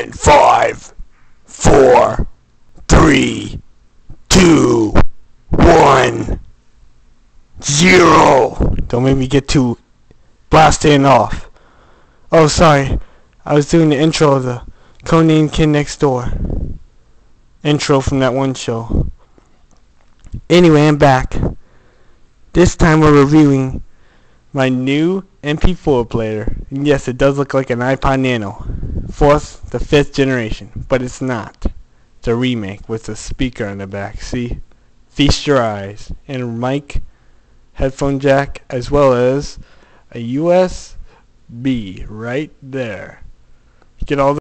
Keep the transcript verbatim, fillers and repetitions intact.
in five, four, three, two, one, zero. Don't make me get too blasting off. Oh, sorry. I was doing the intro of the Codename Kid Next Door intro from that one show. Anyway, I'm back. This time we're reviewing my new M P four player. And yes, it does look like an iPod Nano. Fourth to fifth generation. But it's not. It's a remake with a speaker on the back. See? Feast your eyes. And a mic, headphone jack, as well as a U S B right there. Get all the